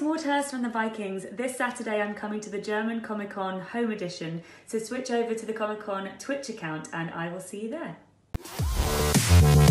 Maude Hirst from the Vikings. This Saturday I'm coming to the German Comic Con Home Edition, so switch over to the Comic Con Twitch account and I will see you there.